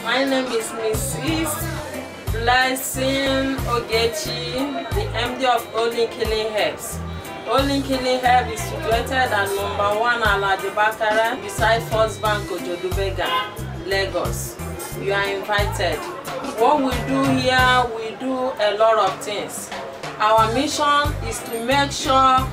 My name is Mrs. Blessing Ogechi, the MD of Olin Killing Herbs. Olin Killing Herbs is situated at number 1 Aladibakara beside First Bank Ojodubega, Lagos. You are invited. What we do here, we do a lot of things. Our mission is to make sure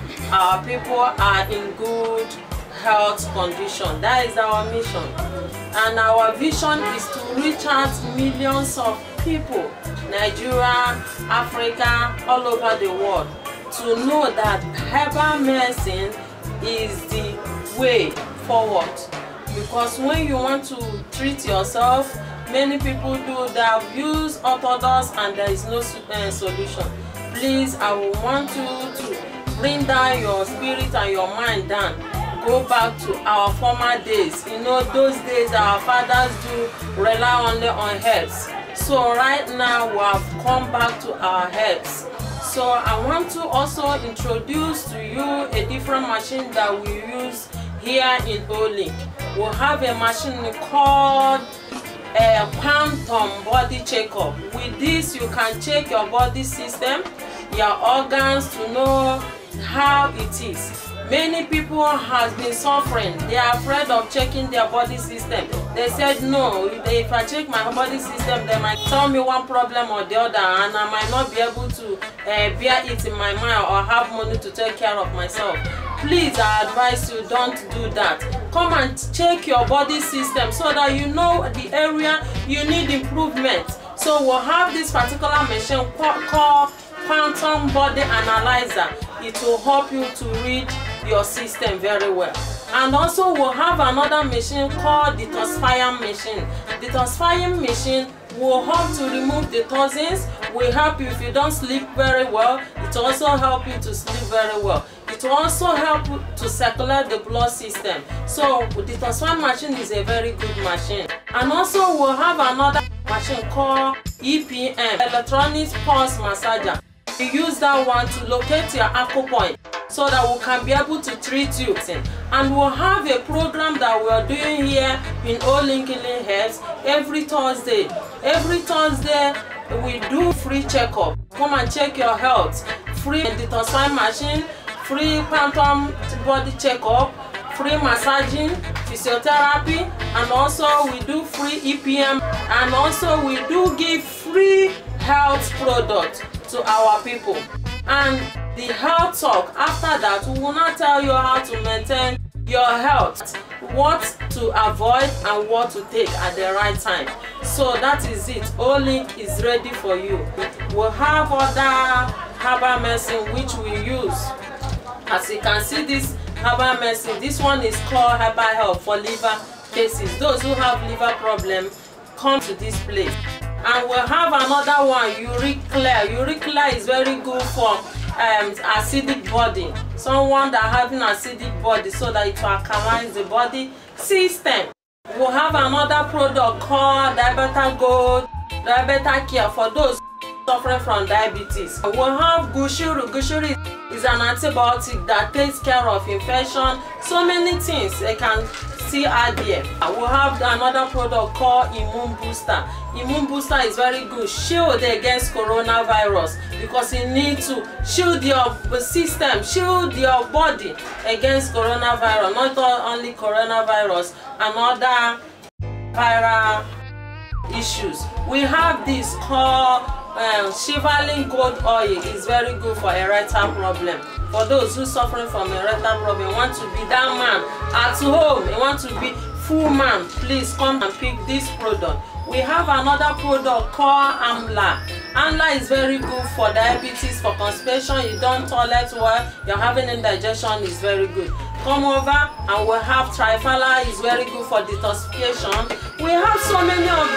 our people are in good health condition. That is our mission. And our vision is to reach out millions of people, Nigeria, Africa, all over the world, to know that herbal medicine is the way forward. Because when you want to treat yourself, many people do that, use orthodox and there is no solution. Please, I will want you to bring down your spirit and your mind down. Go back to our former days. You know, those days our fathers do rely only on herbs. So right now we have come back to our herbs. So I want to also introduce to you a different machine that we use here in Olin. We have a machine called a quantum body checkup. With this you can check your body system, your organs, to know how it is. Many people have been suffering. They are afraid of checking their body system. They said, no, if I check my body system, they might tell me one problem or the other, and I might not be able to bear it in my mind or have money to take care of myself. Please, I advise you, don't do that. Come and check your body system so that you know the area you need improvement. So we'll have this particular machine called Quantum Body Analyzer. It will help you to read your system very well. And also we'll have another machine called the detoxifying machine. The detoxifying machine will help to remove the toxins, will help you if you don't sleep very well. It will also help you to sleep very well. It will also help to circulate the blood system. So the detoxifying machine is a very good machine. And also we'll have another machine called EPM, Electronic Pulse Massager. We use that one to locate your acupoint so that we can be able to treat you. And we'll have a program that we are doing here in Olin Killing Herbs every Thursday. Every Thursday we do free checkup. Come and check your health. Free detoxifying machine, free quantum body checkup, free massaging, physiotherapy, and also we do free EPM, and also we do give free health product to our people. And the health talk, after that we will not tell you how to maintain your health, what to avoid and what to take at the right time. So that is it. Olin is ready for you. We'll have other herbal medicine which we use. As you can see, this herbal medicine, this one is called Herbal Help for liver cases. Those who have liver problem, come to this place. And we'll have another one, Uric Clear. Uric Clear is very good for acidic body. Someone that having acidic body, so that it will alkalize the body system. We'll have another product called Diabetes Gold, Diabetes Care for those suffering from diabetes. We'll have Gushuru. Gushuru is an antibiotic that takes care of infection. So many things they can see out there. We'll have another product called Immune Booster. Immune Booster is very good, shield against coronavirus, because you need to shield your system, shield your body against coronavirus, not only coronavirus, and other viral issues. We have this called Shivaling Gold Oil. Is very good for erectile problem. For those who suffering from erectile problem, want to be that man at home, you want to be full man, please come and pick this product. We have another product called Amla. Amla is very good for diabetes, for constipation, you don't toilet well, you're having indigestion, is very good. Come over and we'll have Trifala, is very good for detoxification. We have so many of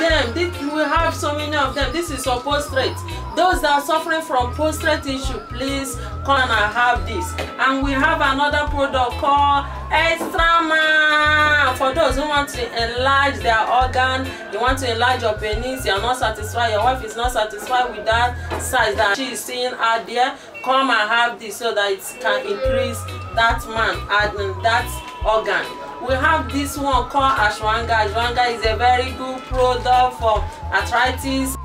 them. This is for prostrate. Those that are suffering from prostrate issue, please come and have this. And we have another product called Extra Man. For those who want to enlarge their organ, you want to enlarge your penis, you're not satisfied, your wife is not satisfied with that size that she is seeing out there, come and have this so that it can increase that man and that organ. We have this one called ashwanga. Ashwanga is a very good product for arthritis.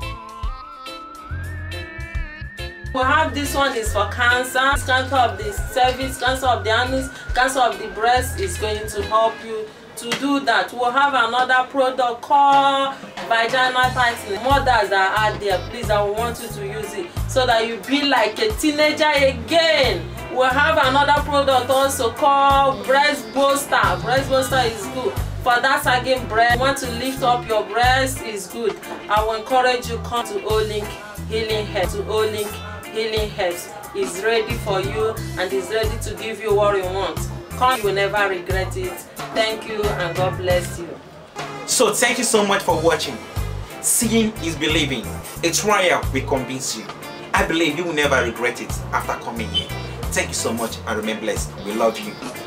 We have this one is for cancer. Cancer of the cervix, cancer of the anus, cancer of the breast is going to help you to do that. We'll have another product called vaginal tightening. Mothers that are there, please, I want you to use it so that you be like a teenager again. We'll have another product also called breast booster. Breast booster is good for that sagging breast. You want to lift up your breast, is good. I will encourage you, come to Olink Healing Herbs. To Olink Healing Herbs is ready for you and is ready to give you what you want. Come, you will never regret it. Thank you and God bless you. So thank you so much for watching. Seeing is believing. A trial will convince you. I believe you will never regret it after coming here. Thank you so much and remain blessed. We love you.